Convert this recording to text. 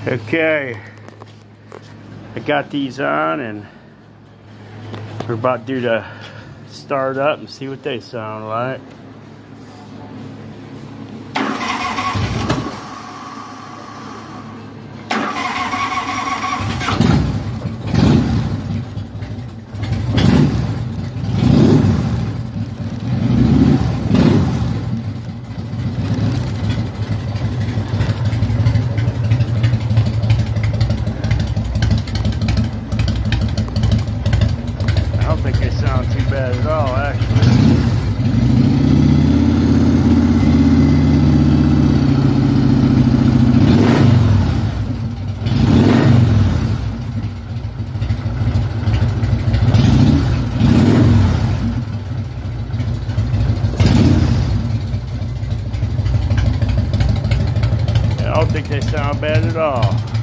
Okay, I got these on and we're about due to start up and see what they sound like. I don't think they sound too bad at all, actually. I don't think they sound bad at all.